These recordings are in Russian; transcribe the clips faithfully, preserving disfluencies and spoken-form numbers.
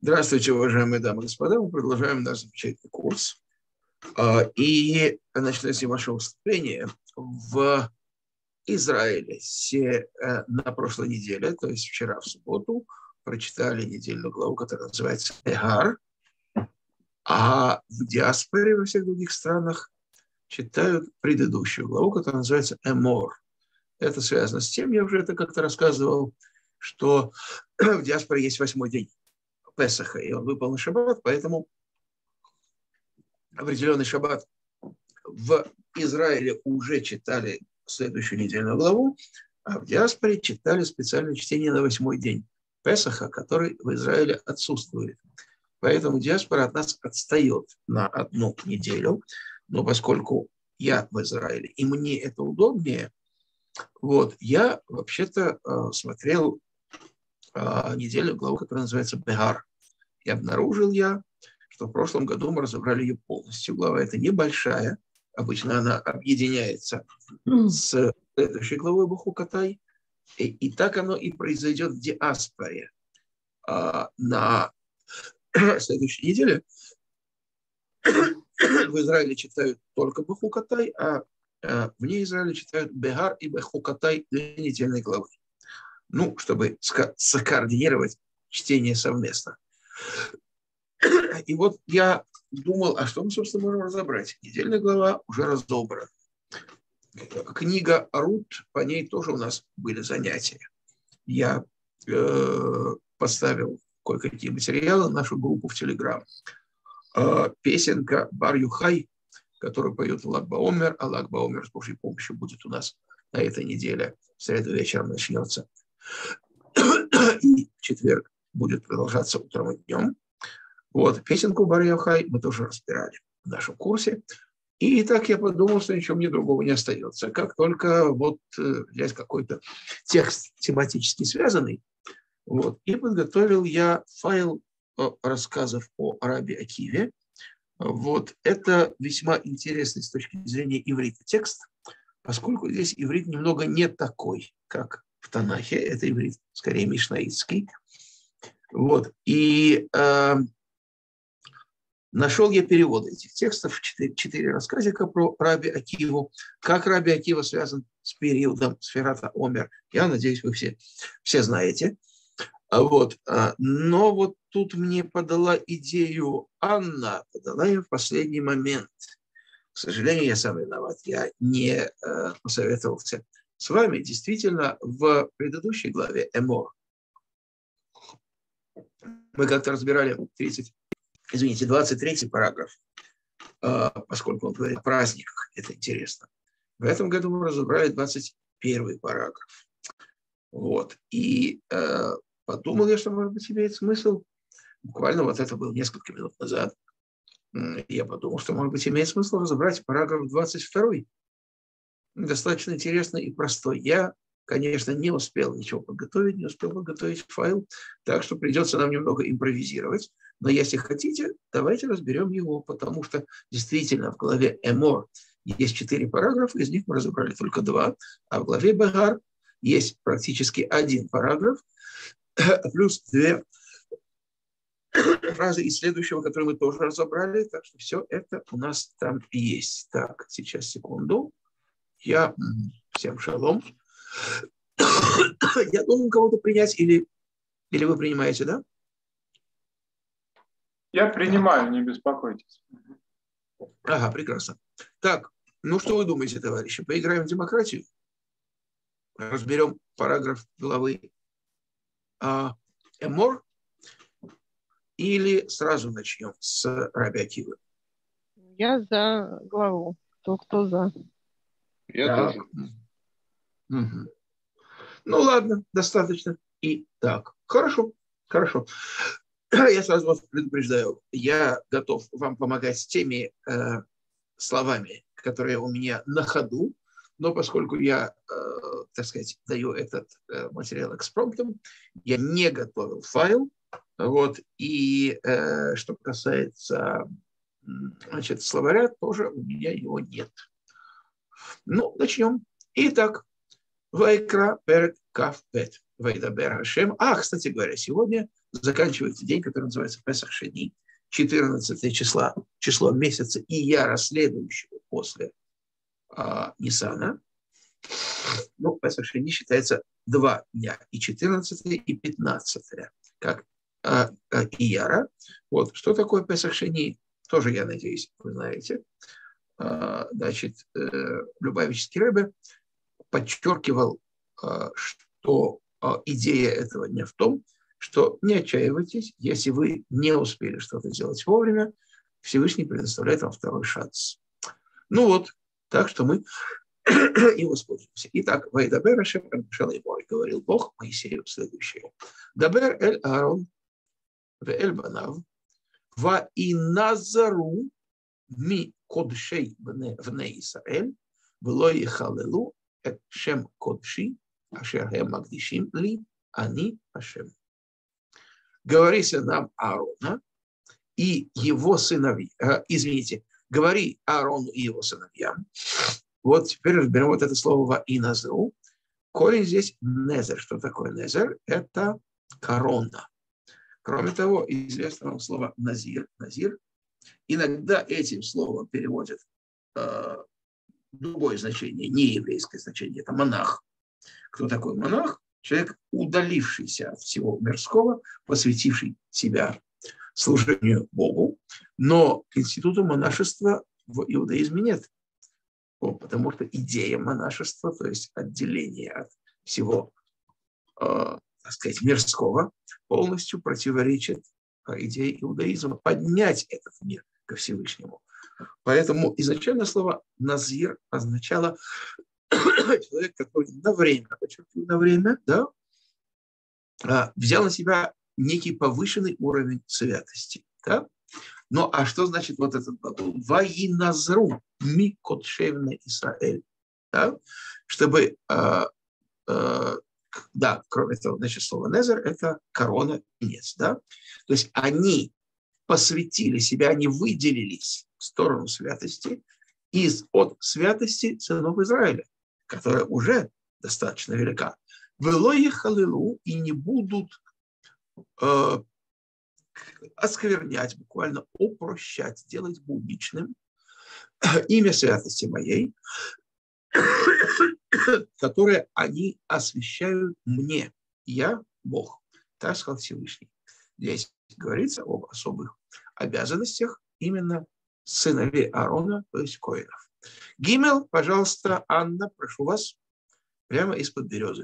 Здравствуйте, уважаемые дамы и господа. Мы продолжаем наш замечательный курс. И начиная с небольшого вступления, в Израиле все, на прошлой неделе, то есть вчера в субботу, прочитали недельную главу, которая называется «Эгар», а в диаспоре во всех других странах читают предыдущую главу, которая называется «Эмор». Это связано с тем, я уже это как-то рассказывал, что в диаспоре есть восьмой день Песаха, и он выпал на шаббат, поэтому определенный шаббат в Израиле уже читали следующую недельную главу, а в диаспоре читали специальное чтение на восьмой день Песаха, который в Израиле отсутствует. Поэтому диаспора от нас отстает на одну неделю, но поскольку я в Израиле, и мне это удобнее, вот, я вообще-то э, смотрел э, недельную главу, которая называется «Бегар». И обнаружил я, что в прошлом году мы разобрали ее полностью. Глава эта небольшая, обычно она объединяется с следующей главой Бахукатай, и, и так оно и произойдет в диаспоре. А на следующей неделе в Израиле читают только Бахукатай, а вне Израиля читают Бегар и Бахукатай две недельные главы. Ну, чтобы скоординировать чтение совместно. И вот я думал, а что мы, собственно, можем разобрать? Недельная глава уже разобрана. Книга Рут, по ней тоже у нас были занятия. Я э, поставил кое-какие материалы в нашу группу в Телеграм. Э, песенка Бар Юхай, которую поет Лаг Баомер, а Лаг Баомер с Божьей помощью будет у нас на этой неделе. В среду вечером начнется. И в четверг будет продолжаться утром и днем. Вот, песенку Бар Юхай мы тоже разбирали в нашем курсе. И так я подумал, что ничего мне другого не остается. Как только вот взять какой-то текст тематически связанный, вот, и подготовил я файл рассказов о Раби Акиве. Вот, это весьма интересный с точки зрения иврита текст, поскольку здесь иврит немного не такой, как в Танахе. Это иврит скорее мишнаитский. Вот, и э, нашел я переводы этих текстов, четыре, четыре рассказика про Раби Акиву. Как Раби Акива связан с периодом Сферата Омер, я надеюсь, вы все, все знаете. Вот. Но вот тут мне подала идею Анна, подала ее в последний момент. К сожалению, я сам виноват, я не посоветовался с вами. Действительно, в предыдущей главе Эмор мы как-то разбирали тридцать Извините, двадцать третий параграф, поскольку он говорит о праздниках, это интересно. В этом году мы разобрали двадцать первый параграф. Вот. И э, подумал я, что, может быть, имеет смысл, буквально вот это было несколько минут назад, я подумал, что, может быть, имеет смысл разобрать параграф двадцать второй. Достаточно интересный и простой. Я, конечно, не успел ничего подготовить, не успел подготовить файл, так что придется нам немного импровизировать. Но если хотите, давайте разберем его, потому что действительно в главе Эмор есть четыре параграфа, из них мы разобрали только два, а в главе Бегар есть практически один параграф, плюс две фразы из следующего, которые мы тоже разобрали, так что все это у нас там есть. Так, сейчас, секунду. Я... Всем шалом. Я должен кого-то принять или, или вы принимаете, да? Я принимаю, так. Не беспокойтесь. Ага, прекрасно. Так, ну что вы думаете, товарищи? Поиграем в демократию? Разберем параграф главы а, Эмор или сразу начнем с Раби Акивы? Я за главу. Кто, кто за? Я так. тоже. Угу. Ну ладно, достаточно. И так, хорошо, хорошо. Я сразу вас предупреждаю, я готов вам помогать с теми э, словами, которые у меня на ходу, но поскольку я, э, так сказать, даю этот э, материал экспромтом, я не готовил файл, вот, и э, что касается, значит, словаря, тоже у меня его нет. Ну, начнем. Итак, Вайкра перек кав бет. Вайдабер Хашем. А, кстати говоря, сегодня заканчивается день, который называется Песах Шени, четырнадцатое числа, число месяца Ияра, следующего после а, Нисана. Ну, Песах Шени считается два дня, и четырнадцатое, и пятнадцатое, как а, а, Ияра. Вот, что такое Песах Шени, тоже, я надеюсь, вы знаете. А, значит, э, Любавический Ребе подчеркивал, а, что а, идея этого дня в том, что не отчаивайтесь, если вы не успели что-то сделать вовремя, Всевышний предоставляет вам второй шанс. Ну вот, так что мы и воспользуемся. Итак, «Вайдабер Ашем эль Мой», говорил Бог Моисею следующее. «Дабер эль Аарон ве эль банав ва иназару ми кодшей бне Исраэль вло яхалелу эт шем кодши ашер хэм магдишим ли ани Ашем». Говори сынам Аарона и его сыновьям, э, извините, говори Аарону и его сыновьям. Вот теперь разберем вот это слово «ва иназру». Корень здесь незер. Что такое незер? Это корона. Кроме того, известно вам слово назир. Назир. Иногда этим словом переводят э, другое значение, не еврейское значение. Это монах. Кто такой монах? Человек, удалившийся от всего мирского, посвятивший себя служению Богу. Но института монашества в иудаизме нет. Потому что идея монашества, то есть отделение от всего, э, так сказать, мирского, полностью противоречит идее иудаизма поднять этот мир ко Всевышнему. Поэтому изначально слово «назир» означало человек, который на время, подчеркиваю, на время, да, взял на себя некий повышенный уровень святости. Да? Ну, а что значит вот этот глагол? «Ваиназру ми котшевне Исраэль». Да? Чтобы, э, э, да, кроме того, значит, слово «незер» – это корона, венец. Да? То есть они посвятили себя, они выделились в сторону святости из, от святости сынов Израиля, которая уже достаточно велика. «Вело ехалилу» и не будут э, осквернять, буквально упрощать, делать будничным имя святости моей, которое они освящают мне. Я Бог. Так сказал Всевышний. Здесь говорится об особых обязанностях именно сыновей Аарона, то есть коэнов. Гимел, пожалуйста, Анна, прошу вас, прямо из-под березы.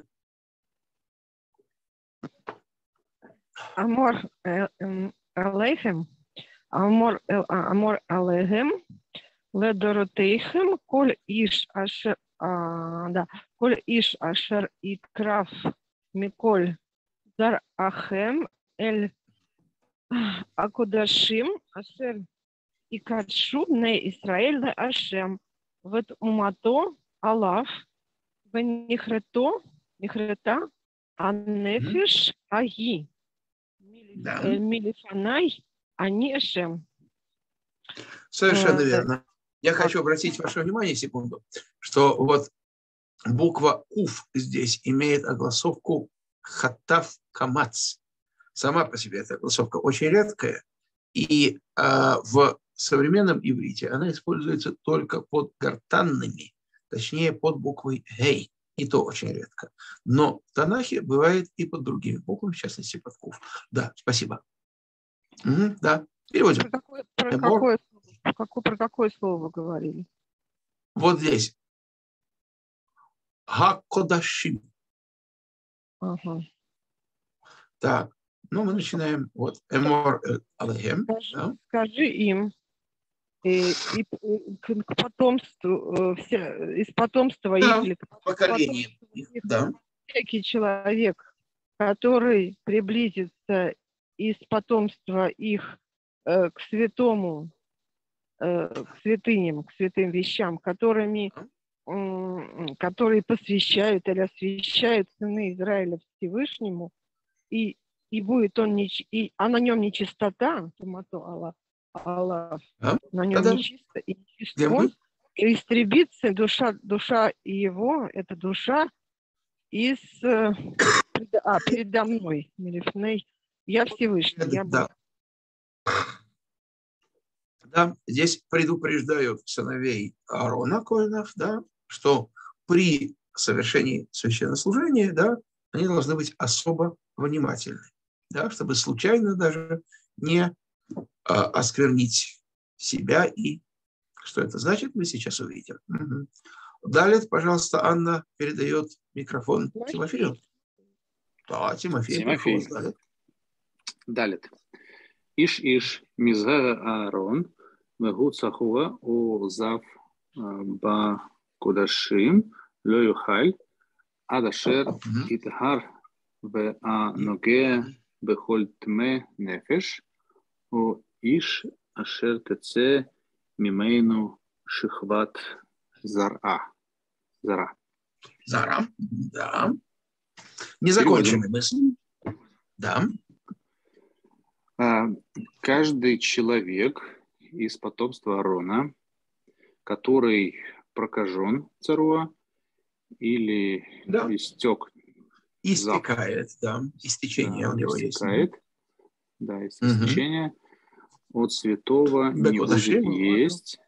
Амор алейхем, амор амор алейхем, ледоротейхем, коль иш ашер, да, коль иш ашер иткраф миколь дар ахем эль акудашим ашер икадшу бней Исраэль ле Ашем вет умато алав венихрето нихрета аннефиш аги милифанай ани Ашем. Совершенно верно. Я хочу обратить ваше внимание, секунду, что вот буква «уф» здесь имеет огласовку «хатав камац». Сама по себе эта огласовка очень редкая, и а, в современном иврите она используется только под гортанными, точнее под буквой «гей», и то очень редко. Но в Танахе бывает и под другими буквами, в частности под «куф». Да, спасибо. Угу, да, переводим. Про какое, про, какое, про, какое, про какое слово вы говорили? Вот здесь. Ха-кодашим. Ага. Так, ну мы начинаем. Вот. Эмор алейхем. Скажи, да? скажи им, и, и, и к потомству, все, из потомства да, их, или к поколение их, да. всякий человек, который приблизится из потомства их э, к святому, э, к святыням, к святым вещам, которыми, э, которые посвящают или освящают сыны Израиля Всевышнему, и, и будет он, не, и, а на нем нечистота, тумато Аллах, Аллах, А? на нем Да-да. нечисто, и нечист он, и истребится душа, душа его, это душа из, а, передо мной, милифней, Я Всевышний, я Да. Да, здесь предупреждают сыновей Аарона Коэнов, да, что при совершении священнослужения, да, они должны быть особо внимательны, да, чтобы случайно даже не а, осквернить себя. И что это значит, мы сейчас увидим. Угу. Далее, пожалуйста, Анна передает микрофон Тимофею. Да, Тимофей, Тимофей. Далит. Иш-иш мизгара Аарон вегу цахуа у зав ба кудашим ло юхаль адашер итхар ве аногея бехоль тме нефеш у иш ашер теце мимейну шихват зара. Зара. Зара, да. Незаконченные мысли. Да. Каждый человек из потомства Аарона, который прокажен царуа или да. истек, истекает, да, истечение да, у него истекает, есть. Да, есть угу. истечение от святого да, не будет есть.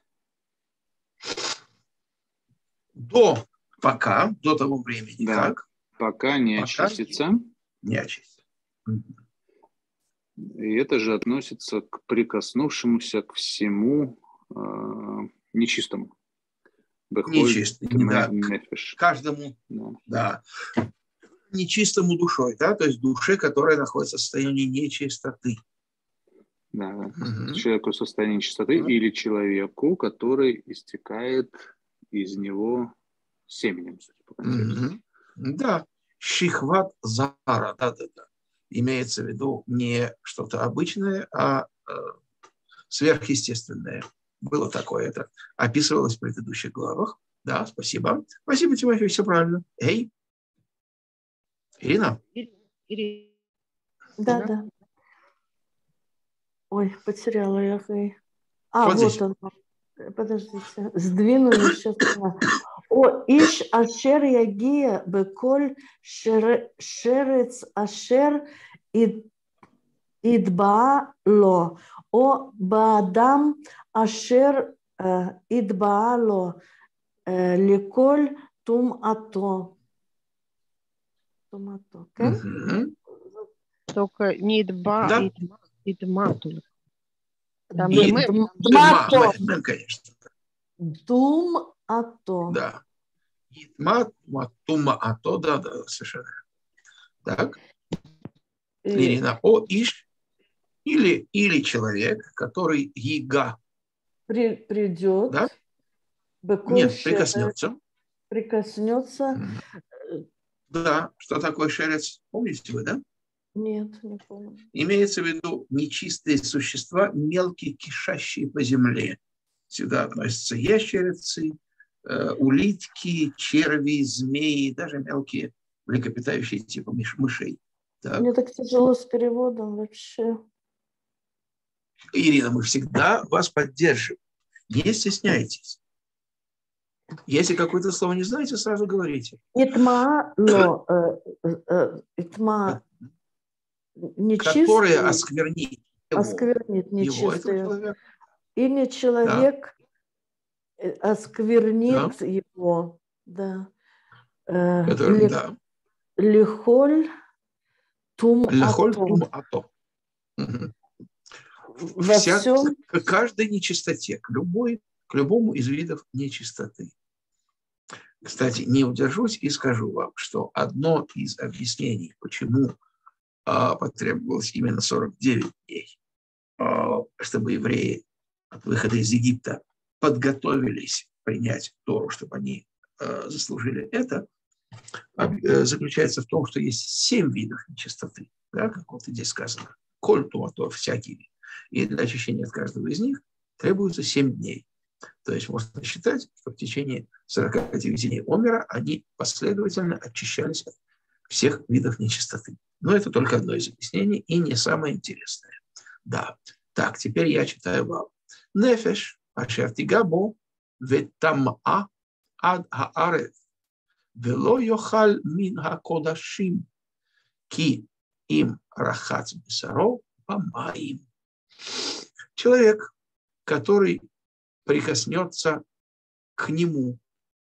До, пока, до того времени, да, как? Пока не пока очистится. Не очистится. И это же относится к прикоснувшемуся к всему э, нечистому. Нечистому, да. Каждому, да. да. Нечистому душой, да, то есть душе, которая находится в состоянии нечистоты. Да, угу. Человеку в состоянии нечистоты да. Или человеку, который истекает из него семенем. Угу. Да, шихват зара, да-да-да. Имеется в виду не что-то обычное, а э, сверхъестественное. Было такое, это описывалось в предыдущих главах. Да, спасибо. Спасибо, Тимофей, все правильно. Эй, Ирина? Ирина. Да, да. Ой, потеряла я. А, вот, вот он. Подождите. Сдвинули сейчас. О, иш ашер ягия беколь шерец ашер идбаа ло. О баадам ашер идбаа ло леколь тум ато. Тум ато, okay? Угу. Только не идба, да? идма, идма только. Там и, мы, дма, дма, дма, конечно. Тум ато. Да. Идма, тума ато, да, да, совершенно. Так. И... Ирина, о иш или, или человек, который ега. При, придет. Да? Нет, прикоснется. Прикоснется. Да, что такое шерец? Помните вы, да? Нет, не помню. Имеется в виду нечистые существа, мелкие, кишащие по земле. Сюда относятся ящерицы, э, улитки, черви, змеи, даже мелкие млекопитающие типа мышей. Так. Мне так тяжело с переводом вообще. Ирина, мы всегда вас поддерживаем. Не стесняйтесь. Если какое-то слово не знаете, сразу говорите. Итма, но итма нечистый. Которые осквернит его. Осквернит нечистый. Или человек да. осквернит да. его. Да. Который, Лих, да. Лихоль тум Лихоль ато. тум ато. Угу. Во Вся, всем... К каждой нечистоте, к, любой, к любому из видов нечистоты. Кстати, не удержусь и скажу вам, что одно из объяснений, почему а, потребовалось именно сорок девять дней, а, чтобы евреи от выхода из Египта подготовились принять Тору, чтобы они а, заслужили это, а, заключается в том, что есть семь видов нечистоты, да, как вот здесь сказано, коль туато, всякие. И для очищения от каждого из них требуется семь дней. То есть можно считать, что в течение сорока девяти дней омера они последовательно очищались от всех видов нечистоты. Но это только одно из объяснений и не самое интересное. Да. Так, теперь я читаю вам. Нефеш, ашер тигабо, ветамаа ад хаарет, вело йохаль мин хакодашим, ки им рахац бесаров помаим. Человек, который прикоснется к нему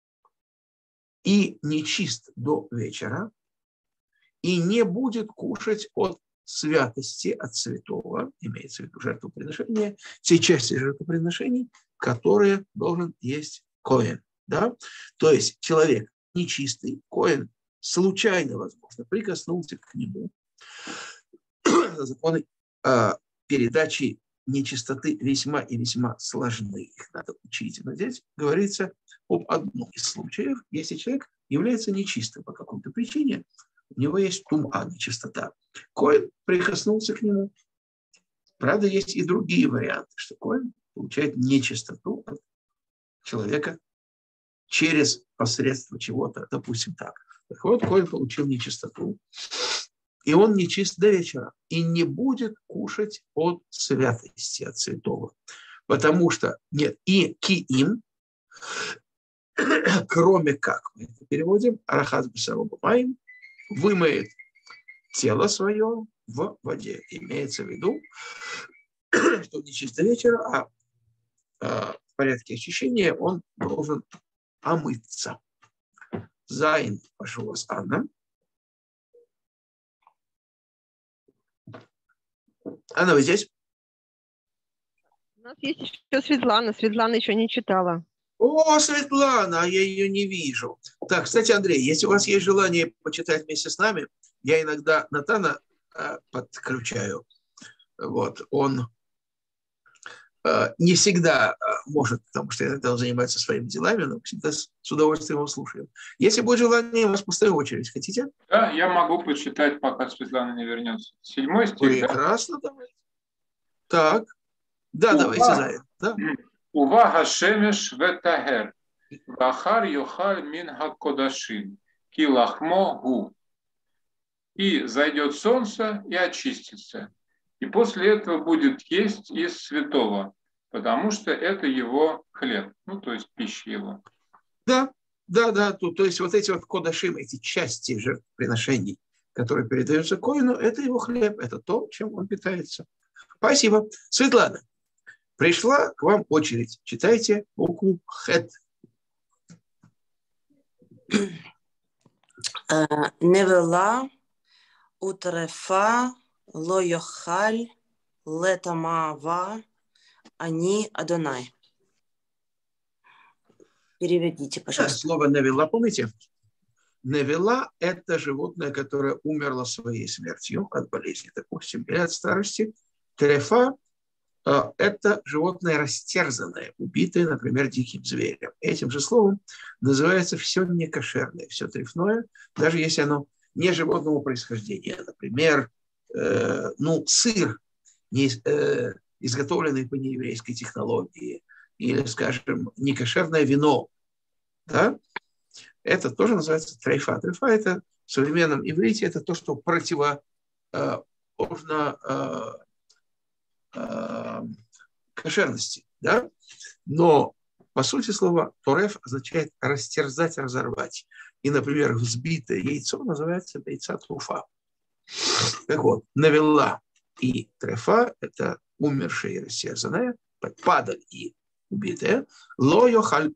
и нечист до вечера, и не будет кушать от святости, от святого, имеется в виду жертвоприношения, те части жертвоприношений, которые должен есть коэн. Да? То есть человек нечистый, коэн случайно, возможно, прикоснулся к нему. Законы э, передачи нечистоты весьма и весьма сложны. Их надо учить. Но здесь говорится об одном из случаев, если человек является нечистым по какой-то причине, у него есть тума, нечистота. Коэн прикоснулся к нему. Правда, есть и другие варианты, что коэн получает нечистоту от человека через посредство чего-то, допустим так. Так вот, коэн получил нечистоту, и он нечист до вечера, и не будет кушать от святости, от святого. Потому что нет, и киим, кроме как, мы это переводим, арахат бесаров помаим, вымоет тело свое в воде. Имеется в виду, что не чисто вечера, а, а в порядке очищения он должен омыться. Зайн пошел с Анна. Анна, вы здесь? У нас есть еще Светлана. Светлана еще не читала. О, Светлана, я ее не вижу. Так, кстати, Андрей, если у вас есть желание почитать вместе с нами, я иногда Натана э, подключаю. Вот, он э, не всегда э, может, потому что иногда он занимается своими делами, но всегда с, с удовольствием его слушаем. Если будет желание, у вас пустая очередь. Хотите? Да, я могу почитать, пока Светлана не вернется. Седьмой стих, прекрасно, да? Давайте. Так, да, Ува. Давайте, Зая. Да. Ува хашемеш ветагер, вахар йохаль мин хакодашин, ки лахмо гу. И зайдет солнце и очистится. И после этого будет есть из святого, потому что это его хлеб, ну, то есть пища его. Да, да, да. То, то есть вот эти вот кодашим, эти части жертвоприношений, которые передаются коину, это его хлеб, это то, чем он питается. Спасибо. Светлана, пришла к вам очередь. Читайте букву Хет. Невела утрефа ло йохаль летамава ани Адонай. Переведите, пожалуйста. Слово невела, помните? Невела – это животное, которое умерло своей смертью от болезни, допустим, или от старости. Трефа – это животное растерзанное, убитое, например, диким зверем. Этим же словом называется все некошерное, все трефное, даже если оно не животного происхождения. Например, э, ну, сыр, не, э, изготовленный по нееврейской технологии, или, скажем, некошерное вино. Да? Это тоже называется трефа. Трефа – это в современном иврите это то, что противоположно э, э, кошерности. Да? Но по сути слова тореф означает растерзать, разорвать. И, например, взбитое яйцо называется яйца труфа. Так вот, навела и трефа – это умершее и растерзанное, падаль и убитое. Ло йохаль.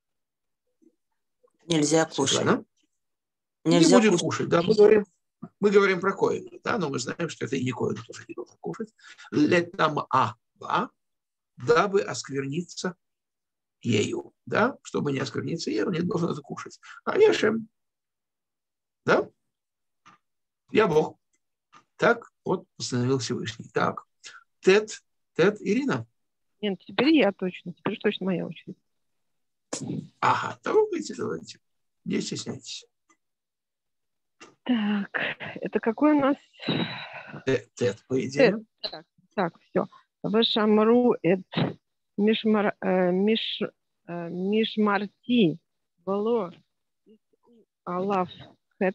Нельзя кушать. Светлана? Нельзя не будет кушать. кушать. Да, мы говорим, мы говорим про коина, да, но мы знаем, что это и не коин тоже не должен кушать. Летам ава, дабы оскверниться ею, да, чтобы не оскверниться ею, он не должен это кушать. А я Шем, да, я Бог. Так вот постановил Всевышний. Так, Тет, Тет, Ирина. Нет, теперь я точно, теперь точно моя очередь. Ага, давайте, давайте, не стесняйтесь. Так, это какой у нас? Тет, тет по идее. Тет. Так, так, все. Вашамру эт мишмар, э, миш, э, мишмарти было алаф хет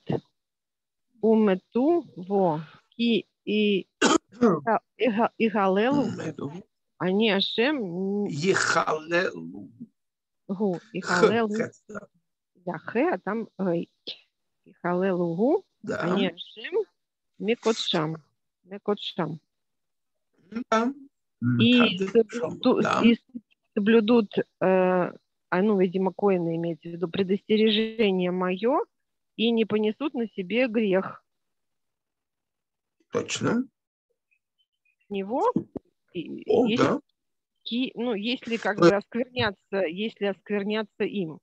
умету во ки и игалелу они ашем Ехалелу. гу игалелу я хэ, а там гэй. Халелугу, они Ашем, Мекотшам. Мекотшам. Да. И соблюдут, Да. и соблюдут э, а ну, видимо, коины имеется в виду, предостережение мое, и не понесут на себе грех. Точно. Него, О, если, да. ну, если как бы оскверняться, если оскверняться им.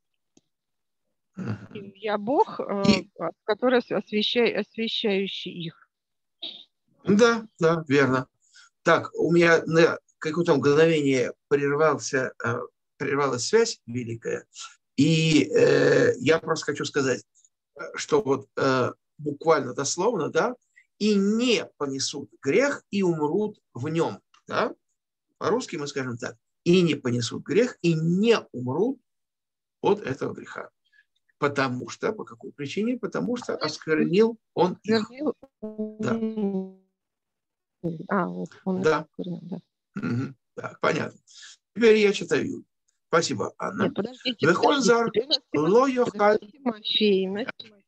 Я Бог, И, который освящай, освящающий их. да, да, верно. Так, у меня на какое-то мгновение прервался, прервалась связь великая, и э, я просто хочу сказать, что вот э, буквально дословно, да, и не понесут грех и умрут в нем, да. По-русски мы скажем так: и не понесут грех и не умрут от этого греха. Потому что, по какой причине? Потому что осквернил он их. Да. А, вот он да. осквернил, да. Угу. Так, понятно. Теперь я читаю. Спасибо, Анна. Нет, подождите, подождите. Тимофей, у нас Тимофей.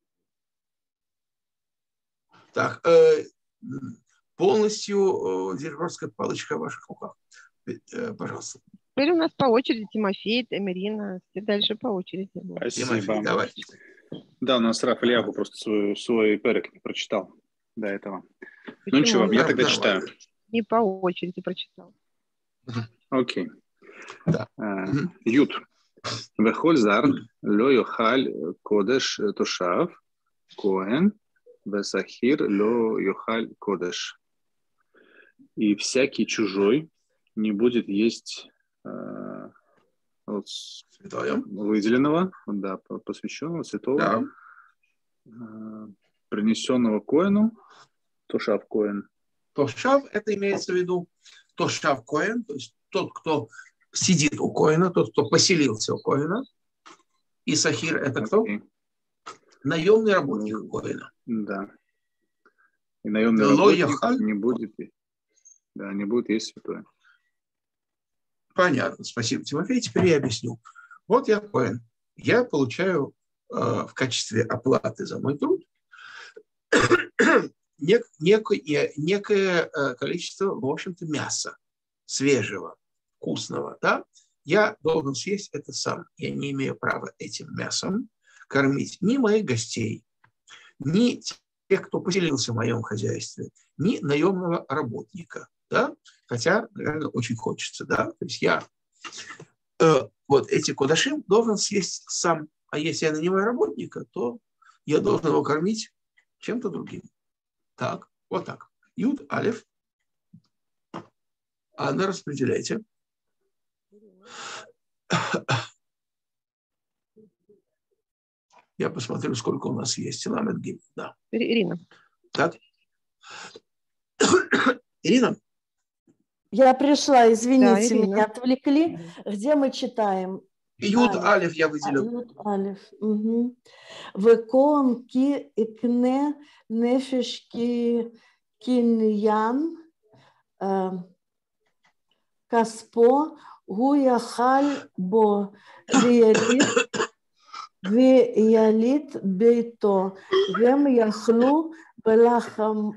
Так, э, полностью э, дирижерская палочка в ваших руках. Э, пожалуйста. Теперь у нас по очереди Тимофей, Тамирина, все дальше по очереди. Спасибо. Тимофей, давай. Да, у нас Раф Ильяху просто свой, свой перек не прочитал до этого. Почему? Ну ничего, я Да, тогда да, читаю. ладно. Не по очереди прочитал. Окей. Да. Ют. Вехоль зар ло йохаль кодеш тошав коэн весахир ло йохаль кодеш. И всякий чужой не будет есть э, вот, выделенного, да, посвященного, святого, да. э, принесенного коэну, тошав коэн. Тошав, это имеется в виду тошав коэн, то есть тот, кто сидит у коэна, тот, кто поселился у коэна. И сахир – это кто? Okay. Наемный работник mm. коэна. Да. И наемный Ло работник яхаль. не будет, да, не будет есть святое. Понятно. Спасибо, Тимофей. Теперь я объясню. Вот я коэн. Я получаю э, в качестве оплаты за мой труд нек, некое, некое количество, в общем-то, мяса свежего, вкусного. Да? Я должен съесть это сам. Я не имею права этим мясом кормить ни моих гостей, ни тех, кто поселился в моем хозяйстве, ни наемного работника. Да? Хотя, наверное, очень хочется. Да? То есть я э, вот эти кодашим должен съесть сам. А если я нанимаю работника, то я должен его кормить чем-то другим. Так, вот так. Юд, алеф. Анна, распределяйте. Я посмотрю, сколько у нас есть. Ламет гим. Да. Ирина. Так. Ирина. Я пришла, извините, да, меня отвлекли. Где мы читаем? Юд, алеф, алеф я выделил. Юд, алеф. Угу. Векон ки икне нефешки киньян каспо гуяхаль бо виялит виялит бейто вем яхлу балахмо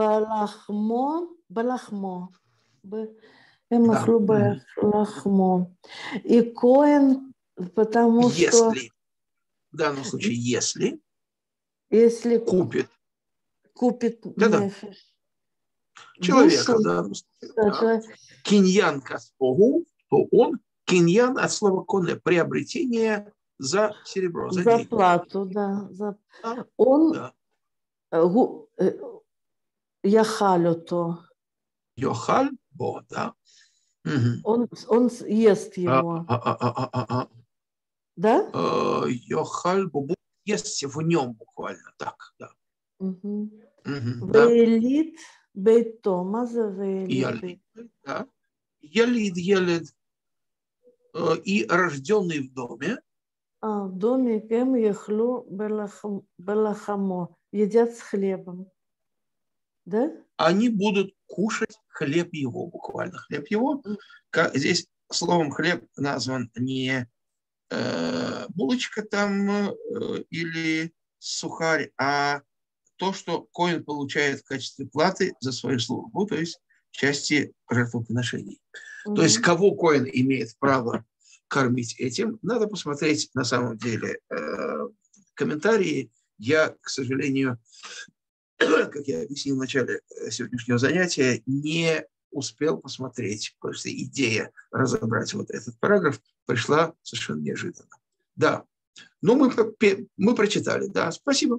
балахмо вем яхлу балахмо. И коэн, потому если, что в данном случае если если купит купит да-да. нефеш человека, душу, да, да, да. киньян каспогу, то он киньян от слова коне, приобретение за серебро, за, за деньги. плату, да, за... Да. Он да. гу... яхалю-то. Йохаль, бо, да. Угу. Он, он ест его. А, а, а, а, а, а. Да? Йохаль, бо, ест в нем буквально, так, да. Угу. Угу, Вейлит бейто, маза вейлит. Да. Ялид, елид. И рожденный в доме. А, в доме кем яхлю балахамо. Едят с хлебом. Да? Они будут кушать хлеб его, буквально. Хлеб его. Здесь словом хлеб назван не э, булочка там э, или сухарь, а то, что коэн получает в качестве платы за свою службу, то есть части жертвоприношений. Mm-hmm. То есть кого коэн имеет право кормить этим, надо посмотреть на самом деле э, комментарии. Я, к сожалению, как я объяснил в начале сегодняшнего занятия, не успел посмотреть, потому что идея разобрать вот этот параграф пришла совершенно неожиданно. Да, но мы, мы прочитали, да, спасибо.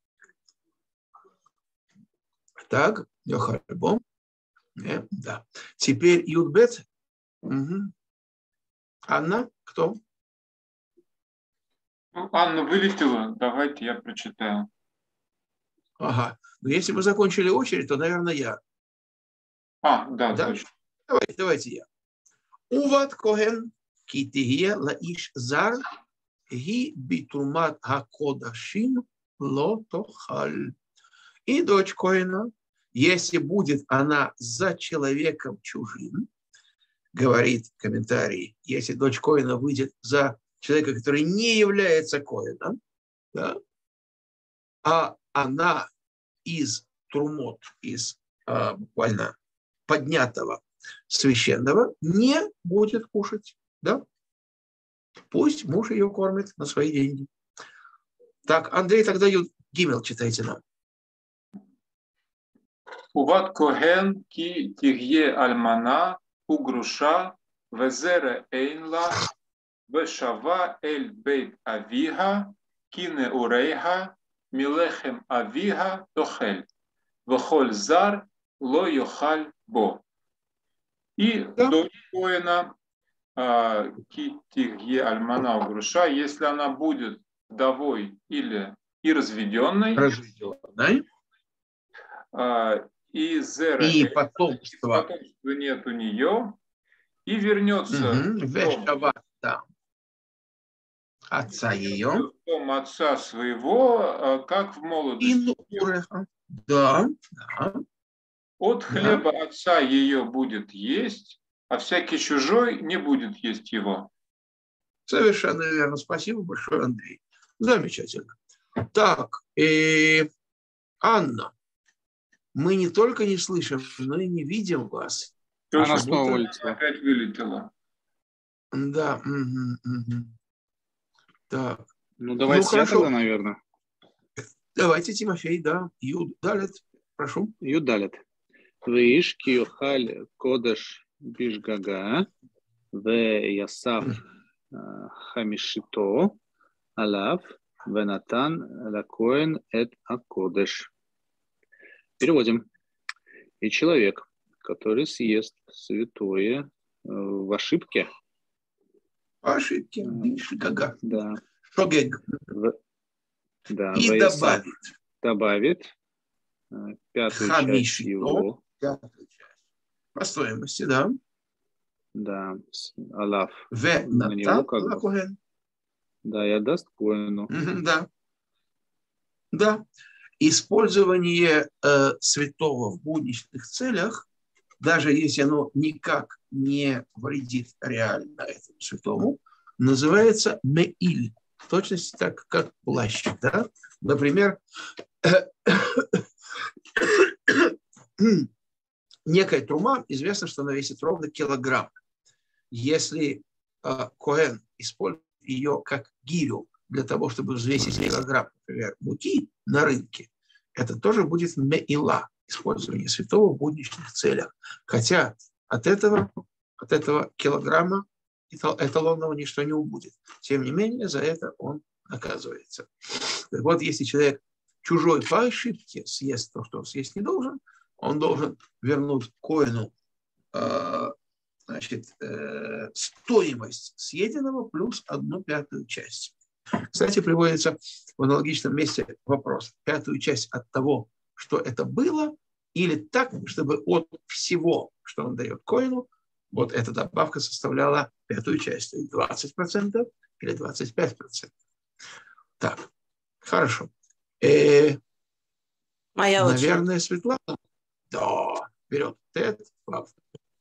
Так, Йохальбом. Э, да. Теперь Юдбет. Угу. Анна, кто? Ну, Анна вылетела, давайте я прочитаю. Ага. Но если мы закончили очередь, то, наверное, я. А, да, да? точно. Давайте, давайте я. Уват коген китие лаиш зар ги битумат хакодашим лотохаль. И дочь коэна, если будет она за человеком чужим, говорит комментарий, если дочь коэна выйдет за человека, который не является коэном, да, а она из трумот, из а, буквально поднятого священного, не будет кушать. Да? Пусть муж ее кормит на свои деньги. Так, Андрей, тогда Гимел читайте нам. Уват коген ки тигье альмана угруша везере эйнла вешава эль бейт авига кине урейга милехем авига тохель вехоль зар ло йохаль бо. И да. дочь коэна ки тигье альмана угруша, если она будет вдовой или и разведенной, разведенной. И зера, и потомства. потомства нет у нее, и вернется угу. в дом, да. отца ее, в дом отца своего, как в молодости. Да, да. От хлеба да. отца ее будет есть, а всякий чужой не будет есть его. Совершенно верно. Спасибо большое, Андрей. Замечательно. Так, и Анна. Мы не только не слышим, но и не видим вас. Она снова вылетела. Опять вылетела. Да. Угу, угу. Так. Ну, давайте ну, я тогда, наверное. Давайте, Тимофей, да. Юдалет, прошу. Юдалет. Веиш киохаль кодеш бишгага ве ясав хамишито алав венатан лакоэн эт акодеш. Переводим. И человек, который съест святое в ошибке. В ошибке. Бишгага. Да. Шогег. В, да. И добавит. Добавит пятую Хамишито, часть его. Пятую часть. По стоимости, да. Да. Алаф. В на него как бы. Да, и отдаст коэну. Да. Да. Использование э, святого в будничных целях, даже если оно никак не вредит реально этому святому, называется меиль. В точности так, как плащ. Да? Например, некая трума, известно, что она весит ровно килограмм. Если э, коэн использует ее как гирю для того, чтобы взвесить килограмм, например, муки на рынке, это тоже будет меила, использование святого в будничных целях. Хотя от этого, от этого килограмма эталонного ничто не убудет. Тем не менее, за это он наказывается. Так вот, если человек чужой по ошибке съест то, что он съесть не должен, он должен вернуть коэну э, значит, э, стоимость съеденного плюс одну пятую часть. Кстати, приводится в аналогичном месте вопрос. Пятую часть от того, что это было, или так, чтобы от всего, что он дает коэну, вот эта добавка составляла пятую часть, двадцать процентов или двадцать пять процентов. Так, хорошо. Э, Моя наверное, очередь. Светлана? Да, вперед. Тет, Вав.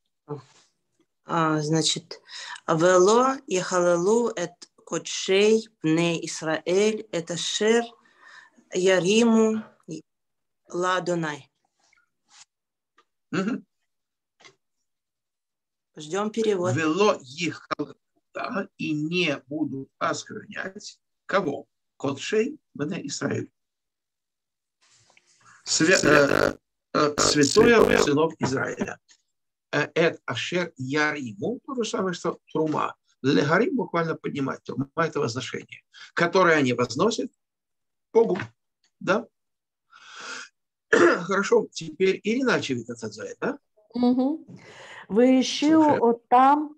А, значит, «Вело яхалалу эт кодшей бней Исраэль эт ашер яриму ла Адонай. Угу. Ждем перевод. Вело их и не будут осквернять кого? Котшей бне Исраэль. Свя... Э, э, святое сынов Израиля. Эт ашер яриму, то же самое, что трума. Легарим буквально поднимать. Трума – это возношение, которое они возносят Богу. Да? Хорошо. Теперь Ирина очевидно Цадзай, да? Угу. Выищу отам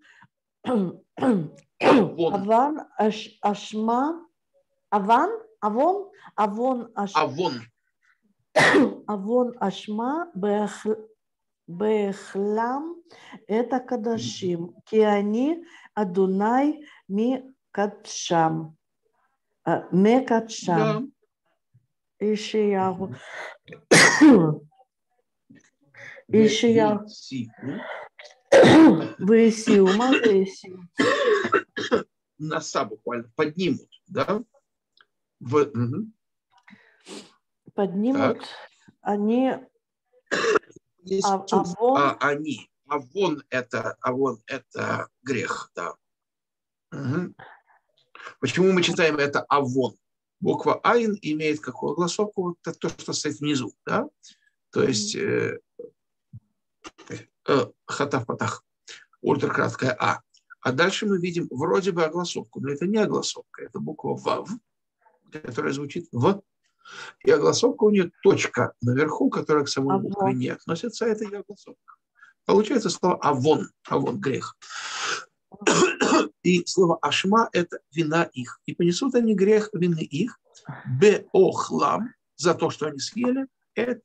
Аван аш, Ашма Аван Авон Авон аш, Авон Авон Ашма Бехлам это Кадашим Киани Адунай Ми Кадшам Ме Кадшам Ишиягу Ишиягу Высиума Высиу Носа буквально поднимут, да? В... Угу. Поднимут Так. они а, авон... а они авон это авон это грех, да. Угу. Почему мы читаем это авон? Буква айн имеет какую голосовку? Это то, что стоит внизу, да? То есть э, э, хатав-патах, ультракраткая а. А дальше мы видим вроде бы огласовку, но это не огласовка, это буква вав, которая звучит в. И огласовка у нее точка наверху, которая к самой Авон. букве не относится, а это ее огласовка. Получается слово авон, авон, грех. И слово ашма – это вина их. И понесут они грех вины их, беохлам, за то, что они съели, это,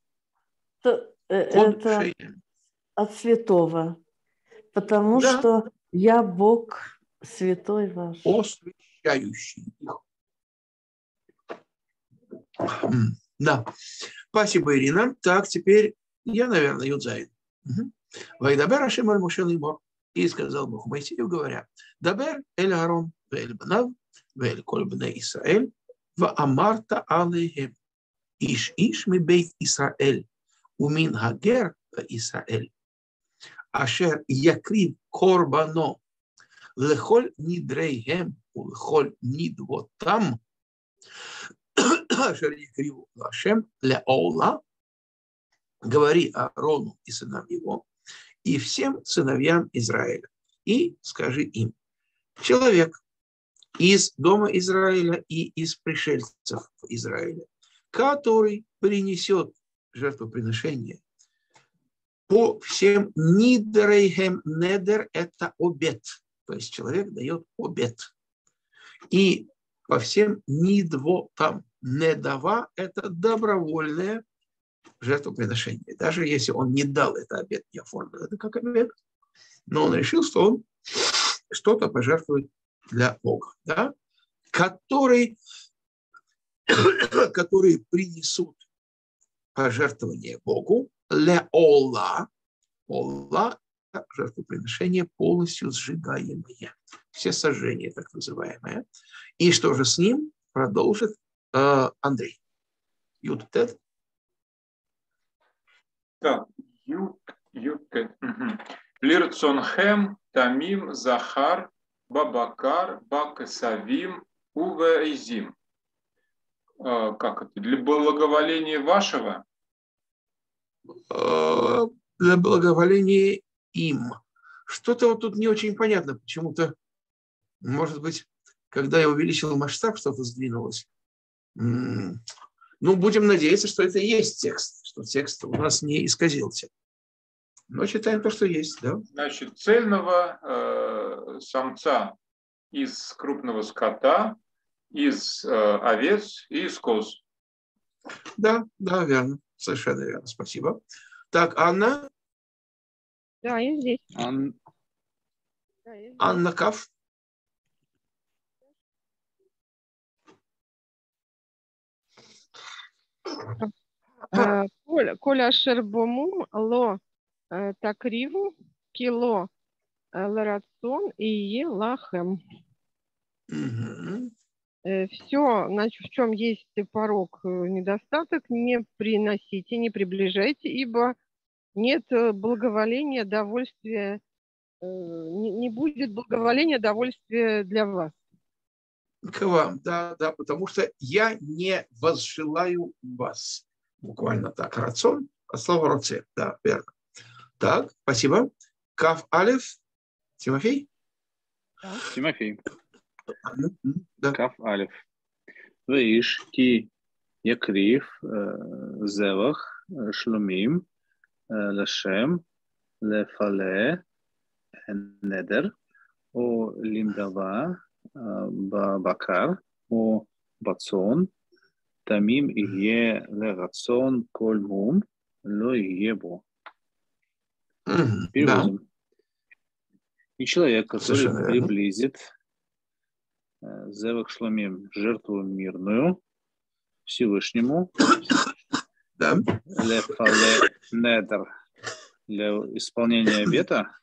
это от святого. Потому да. что я Бог святой ваш. Освящающий их. Да. Спасибо, Ирина. Так, теперь я, наверное, Юдзайн. Вайдабер Ашем аль Моше леймор. И сказал Бог Моисею, говоря, Дабер эль Аарон вэль банав вэль коль бней Исраэль ва амарта алейхем иш иш ми бейт Исраэль умин хагер Исраэль ашер якрив корбано лехоль нидрейхем улехоль нидвотам ашер якриву лашем леола. Говори Аарону и сынам его и всем сыновьям Израиля. И скажи им, человек из дома Израиля и из пришельцев Израиля, который принесет жертвоприношение по всем нидерейхем, недер – это обет, то есть человек дает обет. И по всем нидвотам, недава – это добровольное жертвоприношение. Даже если он не дал это обет, не оформил это как обет, но он решил, что он что-то пожертвует для Бога, да? который, которые принесут пожертвование Богу, леола, ола, жертвоприношение полностью сжигаемое, все сожжения так называемые. И что же с ним продолжит э, Андрей? Ют-тет. Так, ют-тет. Лирцонхем, Тамим, Захар, Бабакар, Бакасавим, Увеизим. Как это? Для благоволения вашего? Для благоволения им. Что-то вот тут не очень понятно. Почему-то, может быть, когда я увеличил масштаб, что-то сдвинулось. Ну, будем надеяться, что это и есть текст, что текст у нас не исказился. Но читаем то, что есть, да? Значит, цельного э, самца из крупного скота, из э, овец и из коз. Да, да, верно. Совершенно верно. Спасибо. Так, Анна? Да, я здесь. Ан... Да, я здесь. Анна Каф? Коля Шербомум ло такриву кило ларацон и елахем. все, значит, в чем есть порог, э, недостаток, не приносите, не приближайте, ибо нет э, благоволения, довольствия, э, не, не будет благоволения, довольствия для вас. К вам, да, да, потому что я не возжелаю вас. Буквально так. Рацион от слова роце. Да, верно. Так, спасибо. Кав Алиф. Тимофей? Да. Тимофей. Да. Кав Алиф. Ваиш ки якрив зевах шлумим лашем лефале недер о лимдава бакар о бацон тамим ие лерацон коль мум ло ебо. Мгм, да, Переводим. И человек, который совершенно верно. приблизит э, зевах шламим, жертву мирную Всевышнему, Да. лефале недер, для исполнения обета.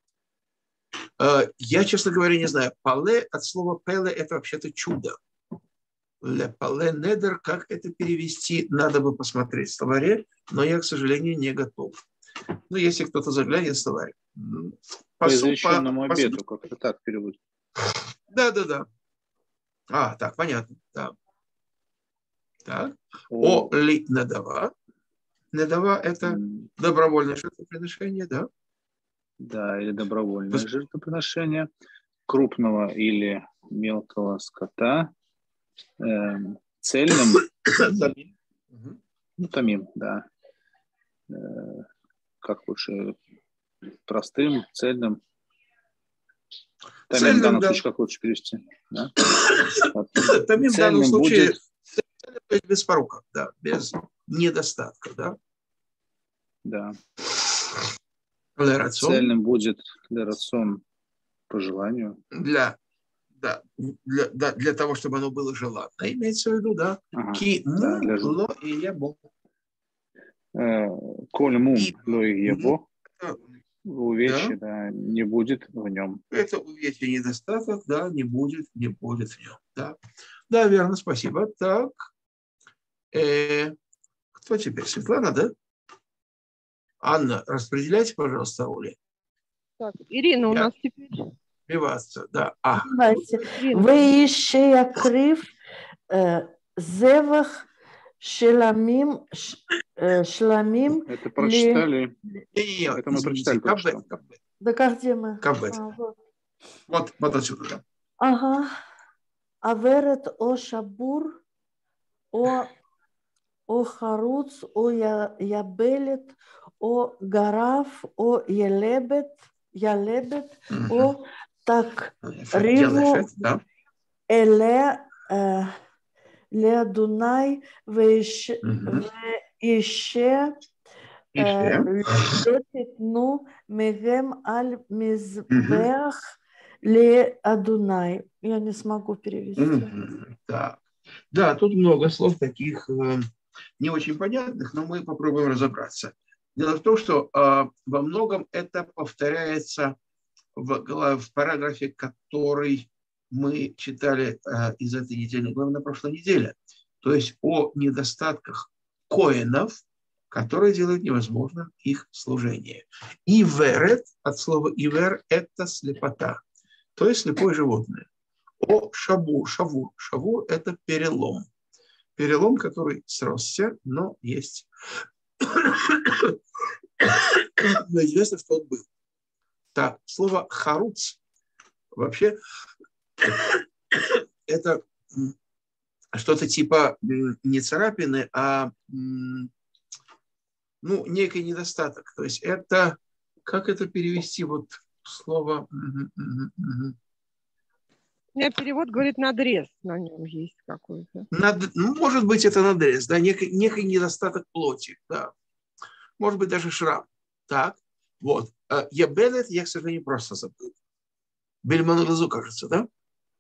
Э, Я, честно говоря, не знаю. Пале от слова пеле – это вообще-то чудо. Ле пале недер, как это перевести, надо бы посмотреть в словаре, но я, к сожалению, не готов. Ну, если кто-то заглянет в словарь. м, По По, су- по, изреченному по су- обету, как-то так переводит. Да, да, да. А, так, понятно. Да. Так. О, О ли недава. Недава – это м, добровольное жертвоприношение, да? да, или добровольное Вос- жертвоприношение крупного или мелкого скота эм, цельным, Тамим. Мгм. ну, тамим, да, э, как лучше, простым, цельным. Тамим в Цельным, данном да. случае как лучше перевести? Да? Тамим в данном Цельным случае будет, цельным, то есть без порока, да, без недостатка, да. да, Ле рацион цельным будет для рацион по желанию. для, да, для, да, для того, чтобы оно было желанно. Имеется в виду, да. Ага, Ки да, му для ж- ло и я бог. э, коль мум И ло и его, да, увечья, да, не будет в нем. это увечье недостаток, да, не будет, не будет в нем. Да, да, верно, спасибо. Так, э, кто теперь? Светлана, да? Анна, распределяйте, пожалуйста, роли. Так, Ирина у Я нас теперь. приваться, да. А, Давайте. Ирина, וישה יקריב אה, זבח שלמים, ש- אה, שלמים Это ли... прочитали, не, это мы извините, прочитали только кабет, что. кабет, Да как где мы? кабет. А, вот. Вот, вот отсюда, да. Ага. עוורת או שבור או, או חרוץ או י- יבלת או גרף או ילבת, ילבת Мгм. או Фет, תקריבו делай фет, да. אליה אה, לאדוני ויש- Мгм. וישה И אה, же. לא תיתנו מהם על Мгм. מזבח לאדוני. Я не смогу перевести. Мгм. Так. Да, тут много слов таких э, не очень понятных, но мы попробуем разобраться. Дело в том, что э, во многом это повторяется в, гла- в параграфе, который мы читали э, из этой недельной главы на прошлой неделе. То есть о недостатках коэнов, которые делают невозможным их служение. Иверет, от слова ивер, это слепота, то есть слепое животное. О шабур, шавур. Шавур – это перелом. Перелом, который сросся, но есть. Но известно, что он был. Так, слово харуц вообще это что-то типа не царапины, а ну, некий недостаток. То есть это, как это перевести, вот слово... у меня перевод говорит надрез, на нем есть какой-то. Над, ну, может быть, это надрез, да, некий, некий недостаток плоти, да. Может быть, даже шрам. Так, вот. Ебелет я, к сожалению, просто забыл. Бельман глазу, кажется, да?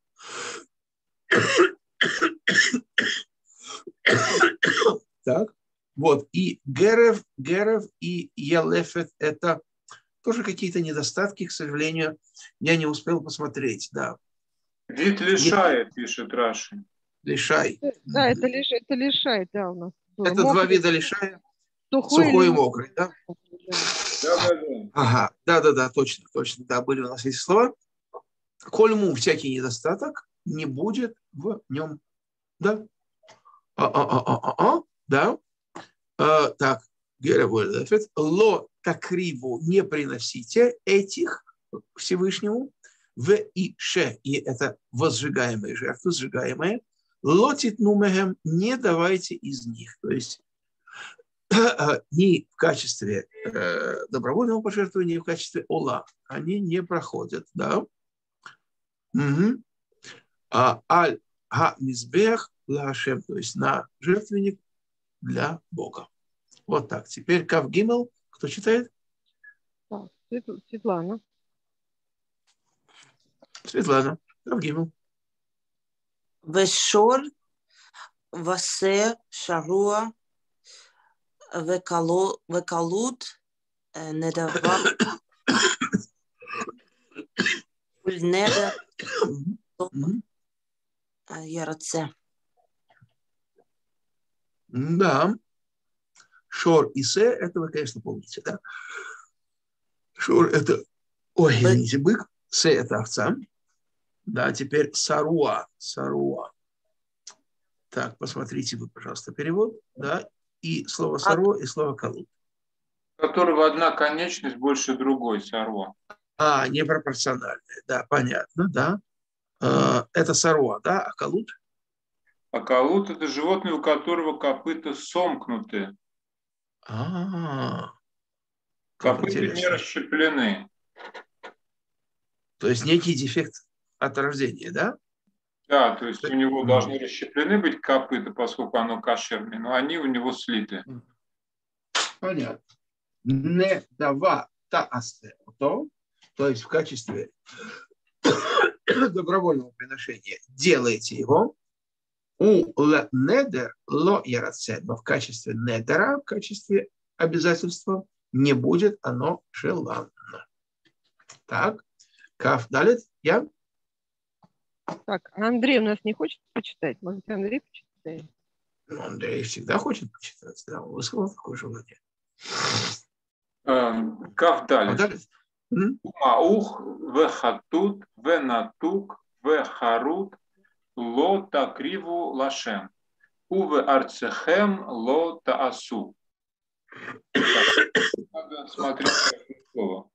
Так, вот. И Герев, Герев и Ялефет – это тоже какие-то недостатки, к сожалению, я не успел посмотреть, да. Вид лишает, пишет Раши. Лишай. Да, это, лиш, это лишай, да, у нас. было. Это два Мокрый, вида лишая. сухой, Сухой и или мокрый, да? Да, да, да. Ага, да-да-да, точно, точно. Да, были у нас эти слова. Кольму всякий недостаток не будет в нем. Да. А-а-а-а-а, да. А, так, Геревольдефет. Ло такриву не приносите этих Всевышнему в ише, и это возжигаемые жертвы, сжигаемые. Лотит нумехем, не давайте из них. То есть ни в качестве э, добровольного пожертвования, ни в качестве ола. Они не проходят, да. Угу. А аль ха мизбех лашем, то есть на жертвенник для Бога. Вот так. Теперь Кав Гимел. Кто читает? Так, Светлана. Светлана. Кав Гимел. ושור ושה שרוע וקלות נדבה ולנדר ירצה. Да. Шор и се, это вы, конечно, помните, да? Шор это, ой, извините, бык. Се это овца. Да, теперь саруа. Саруа. Так, посмотрите вы, пожалуйста, перевод. Да, и слово саруа, и слово калут. У которого одна конечность больше другой, саруа. А, непропорциональная. Да, понятно, да. Это саруа, да, а калут? А калут – это животное, у которого копыта сомкнуты. А, копыта не расщеплены. То есть некий дефект от рождения, да? Да, то есть у него должны расщеплены быть копыта, поскольку оно кошерное, но они у него слиты. Понятно. Не дава та асте, то есть в качестве добровольного приношения делайте его. У недер ло яраце, но в качестве недера, в качестве обязательства не будет оно желанно. Так, Каф далит, я? Так, Андрей у нас не хочет почитать? Может, Андрей почитает? Ну, Андрей всегда хочет почитать, да, он высказал такое желание. Каф далит. Маух вехатут венатук вехарут ло такриву лашем. Уве арцехем ло таасу. Надо смотреть слово.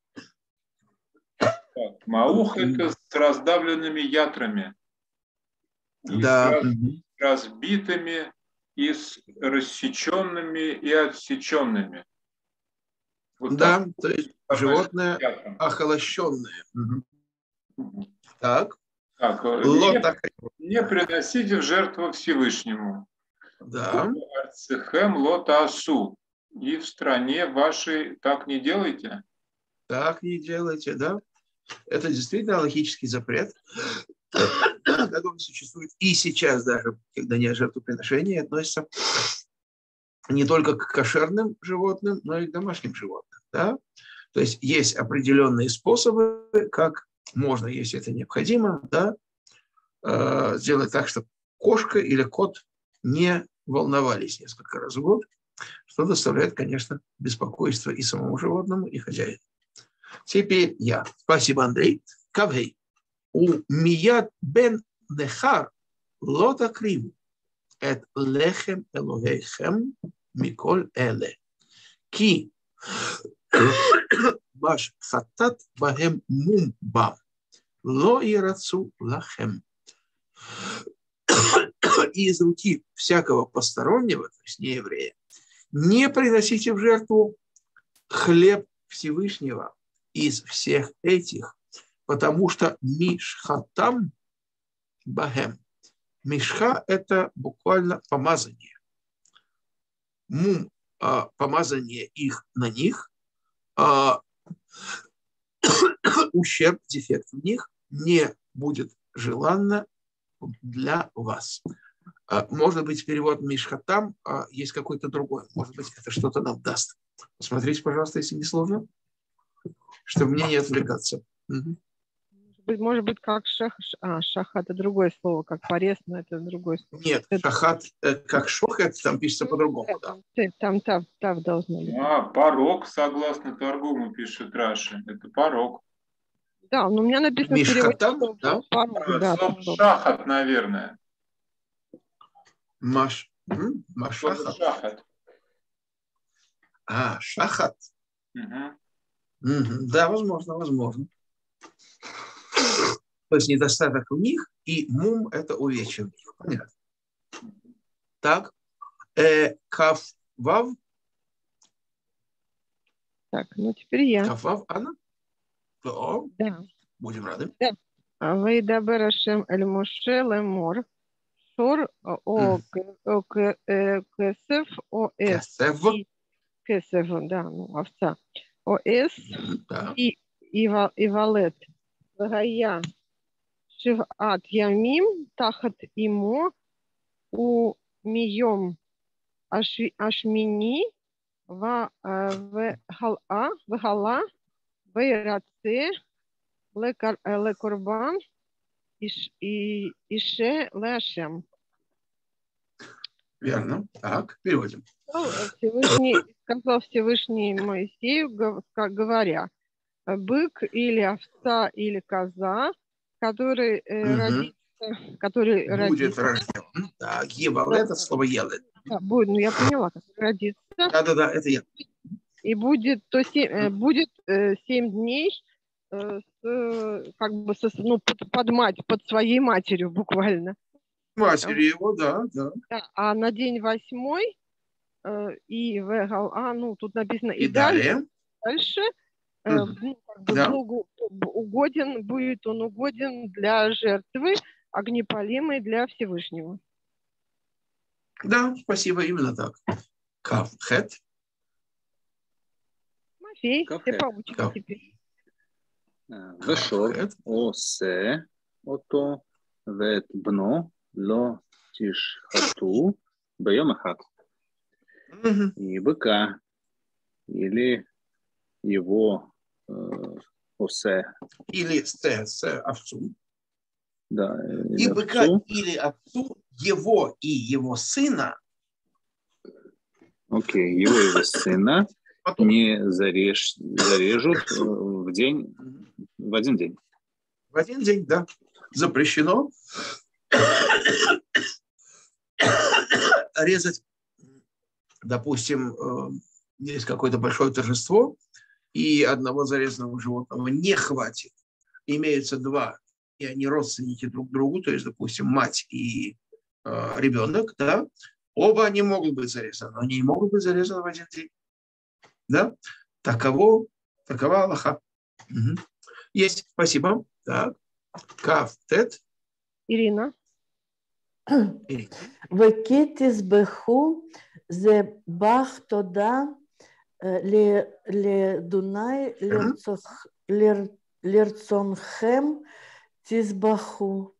Маух – это с раздавленными ятрами. Да. С разбитыми, и с рассеченными, и отсеченными. Вот да, так. То есть животное охолощенное. Угу. Так. Так, не, не приносите в жертву Всевышнему. Да. Арцехем лотасу. И в стране вашей так не делайте. Так не делайте, да. Это действительно логический запрет, который существует и сейчас даже, когда не жертвоприношение относится не только к кошерным животным, но и к домашним животным. Да? То есть есть определенные способы, как можно, если это необходимо, да, сделать так, чтобы кошка или кот не волновались несколько раз в год, что доставляет, конечно, беспокойство и самому животному, и хозяину. Теперь я. Спасибо, Андрей. Кавей. У мият бен нехар лота крим эт лехем элогейхем миколь эле. Ки баш хатат бахем мум бам. Ло ирацу лахем. И из руки всякого постороннего, то есть не еврея, не приносите в жертву хлеб Всевышнего из всех этих, потому что мишхатам бахем. Мишха – это буквально помазание. Мум – помазание их на них, а ущерб, дефект в них не будет желанно для вас. Может быть, перевод мишхатам есть какой-то другой. Может быть, это что-то нам даст. Посмотрите, пожалуйста, если не сложно, чтобы мне не отвлекаться. Угу. быть, может быть, как шах... А, шаха это другое слово, как порез, но это другое слово. Нет, Это... шахат, э, как шохет, там пишется по-другому. Да, Да. там, там тав, тав должно быть. А, порог, согласно Торгуму, пишет Раши. Это порог. Да, но у меня написано в переводе, Мишхатам, что да? порог, да. Слово шахат, наверное. Маш, м, Слово машахат. шахат. А, шахат. Угу. Мгм. Да, возможно, возможно. То есть недостаток в них, и мум – это увечье в них. Понятно. Так, э, каф вав. Так, ну теперь я. Каф вав, Анна? Да, Да. будем рады. Да. Вейдабер Ашем эль Моше лемор шор о к- о к- э, кесев о эс Кесев. и кесев, да, ну, овца. О эс М, да. и ива- и валет вегая шиват ямим тахат имо у мием ашви- ашмини ва э, вехала вехала вейраце лекар- э, лекорбан иш- и- ише лешем. Верно. Так, переводим. Всевышний, сказал Всевышний Моисею, гов- как говоря, бык или овца или коза, который э, Мгм. родится, который Будет родится, рожден. Так, ебал, да, это слово елет. да, будет, ну я поняла, который родится, Да-да-да, это я. и будет то семь, э, будет э, семь дней э, с, э, как бы со, ну, под, под мать, под своей матерью буквально. Матери его, да, да. Да, а на день восьмой э, и вегал, а, ну тут написано И и далее, далее. дальше э, Мгм. ну, как бы Да. Богу угоден, будет он угоден для жертвы, огнепалимой для Всевышнего. Да, спасибо, именно так. Кавхет. Мафей, Кавхет. ты поучишь Кав- теперь. ושור Кавхет. עושה אותו ואת בנו לא תשחטו ביום אחד. Мгм. И быка или его э, осе, Или с, с овцу. да, И или быка, овцу, или овцу, его и его сына. окей, его и его сына Потом. не зарежь, зарежут э, в день, Мгм. в один день. В один день, да. Запрещено резать, допустим, э, есть какое-то большое торжество, и одного зарезанного животного не хватит. Имеются два, и они родственники друг другу, то есть, допустим, мать и э, ребенок, да, оба они могут быть зарезаны, но они не могут быть зарезаны в один день. Да? Таково, такова Аллаха. Мгм. Есть, спасибо. Так. Кав, тет. Ирина. Ирина. וכי תזבחו זה בח תודה אה, ל- לאדוני לרצוח- לר- לרצונכם תזבחу.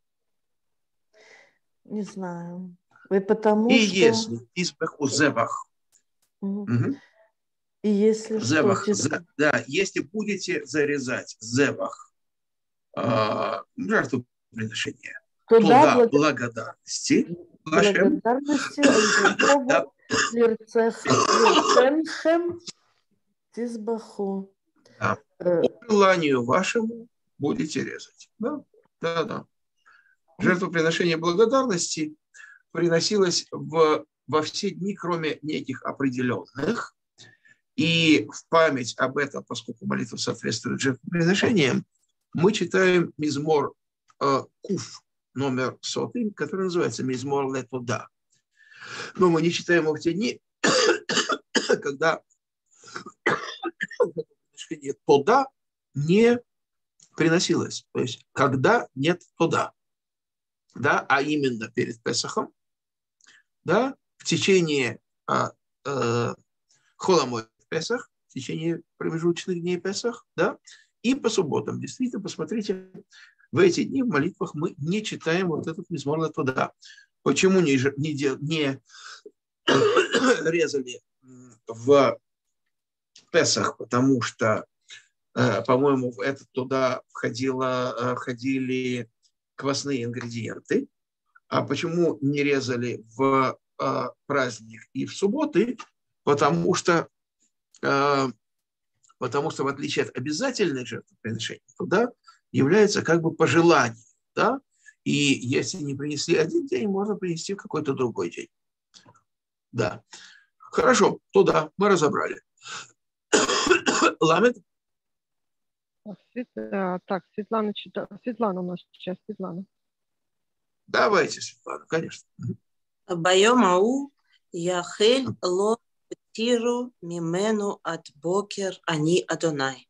Не знаю. И потому И что... если избаху зебах. Мгм. Мгм. И если что... Зебах, тиз- зе- да, если будете зарезать зебах, а, жертвоприношение, Туда туда благ- благодарности вашим, благодарности Богу да, лирцех- лирценхем тизбаху. да, Э, по желанию вашему будете резать. Да, да, да. Жертвоприношение благодарности приносилось в, во все дни, кроме неких определенных. И в память об этом, поскольку молитва соответствует жертвоприношениям, мы читаем мизмор э, Куф, номер сотый, который называется мизмор летода. Но мы не читаем его в те дни, когда жертвоприношение тода не приносилось. То есть, когда нет тода. Да, а именно перед Песахом, да, в течение а, э, Холомой Песах, в течение промежуточных дней Песах, да, и по субботам. Действительно, посмотрите, в эти дни в молитвах мы не читаем вот этот мизмор летода. Почему не, не, не резали в Песах? Потому что По-моему, в это туда входило, входили квасные ингредиенты. А почему не резали в праздник и в субботы? Потому что, потому что в отличие от обязательной жертвоприношения, туда является как бы пожелание. Да? И если не принесли один день, можно принести в какой-то другой день. Да. Хорошо, туда мы разобрали. Ламед? Так, Светлана читала. Светлана у нас сейчас, Светлана. Давайте, Светлана, конечно. ביום ההוא יחל לא תירו ממנו עד בוקר אני אדוני.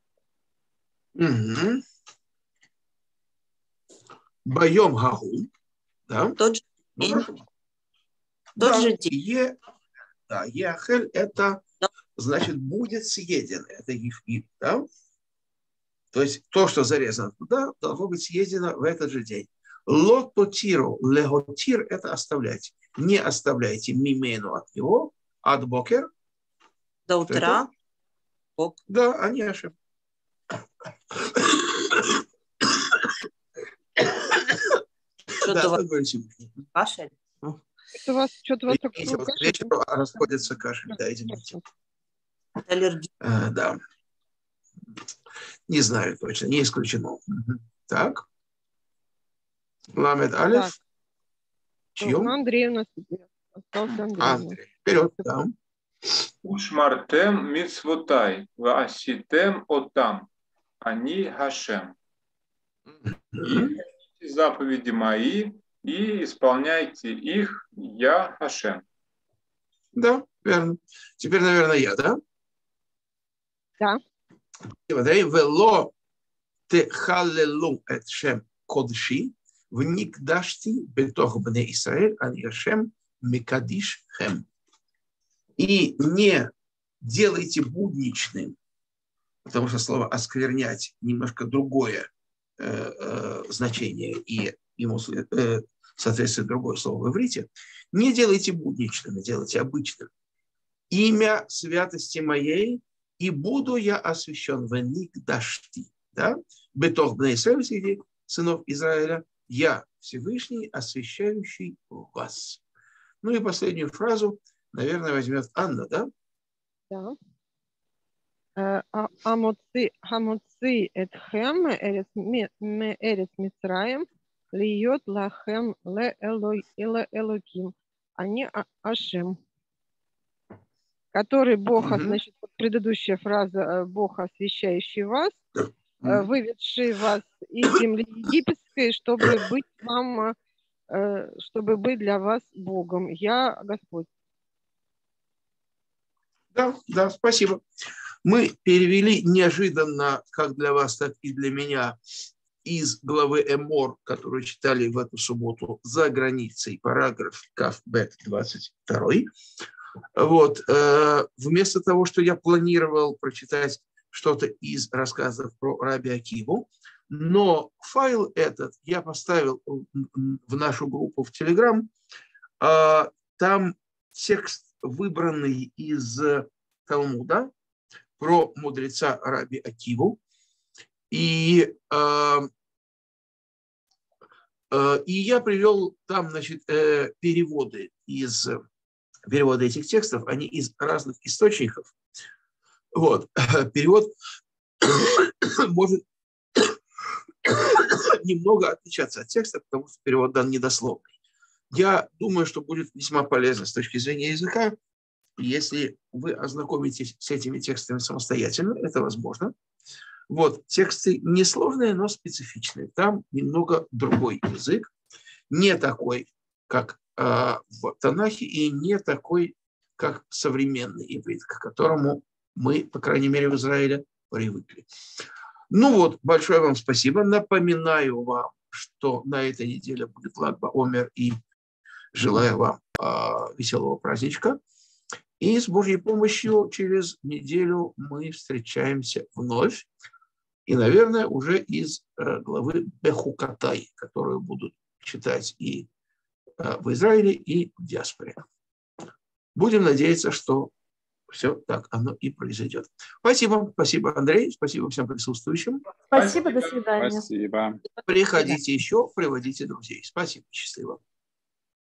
Байом Гагу. Да? Тот же день. Тот же день. Да, Яхель это значит будет съеден. Это ефим, да? То есть то, что зарезано туда, должно быть съедено в этот же день. Лототиру, леготир – это оставлять. Не оставляйте мимену от него, от бокер. До утра. Да, они ошибки. Что-то да, у вас кашель? Это у вас что-то у вас только вот к вечеру расходится кашель, да, извините. Аллергия. А, да. Не знаю точно, не исключено. Угу. Так. Ламед Алеф. Ну, Андрей у нас теперь. Остался Андрей. Андрей. Вперед, да. Ушмартем мицвотай, вааситем отам, они Хашем. И заповеди мои, и исполняйте их, я Хашем. Да, верно. Теперь, наверное, я, да? Да. Вело те халлелу эт шем кодши, вникдашти бетох бне Исраэль, ани Хашем микадиш хем. И не делайте будничным, потому что слово «осквернять» немножко другое э, э, значение, и ему э, соответствует другое слово в иврите. Не делайте будничным, делайте обычным. Имя святости моей, и буду я освящен в Никдашти. Да? Бетох бне Исраэль, среди сынов Израиля, я Всевышний, освящающий вас. Ну и последнюю фразу, наверное, возьмет Анна, да? Да. Амоци этхем эрец Мицраем льет лахем ле элоким. Они Ашем. Который Бог, mm-hmm. значит, предыдущая фраза, Бог, освящающий вас, mm-hmm. выведший вас из земли египетской, чтобы быть вам, чтобы быть для вас Богом. Я Господь. Да, да, спасибо. Мы перевели неожиданно, как для вас, так и для меня, из главы Эмор, которую читали в эту субботу, за границей, параграф Каф-Бет двадцать два. Вот. Вместо того, что я планировал прочитать что-то из рассказов про Раби Акиву, но файл этот я поставил в нашу группу в Телеграм. Там текст, выбранный из Талмуда про мудреца Раби Акиву. И, э, э, и я привел там, значит, э, переводы из переводы этих текстов, они из разных источников. Вот. Перевод может немного отличаться от текста, потому что перевод дан недословный. Я думаю, что будет весьма полезно с точки зрения языка, если вы ознакомитесь с этими текстами самостоятельно, это возможно. Вот, тексты несложные, но специфичные. Там немного другой язык, не такой, как э, в Танахе, и не такой, как современный иврит, к которому мы, по крайней мере, в Израиле привыкли. Ну вот, большое вам спасибо. Напоминаю вам, что на этой неделе будет Lag BaOmer, и желаю вам э, веселого праздничка. И с Божьей помощью через неделю мы встречаемся вновь. И, наверное, уже из э, главы Бехукатай, которую будут читать и э, в Израиле, и в диаспоре. Будем надеяться, что все так оно и произойдет. Спасибо, спасибо, Андрей, спасибо всем присутствующим. Спасибо, до свидания. Спасибо. Приходите еще, приводите друзей. Спасибо, счастливо.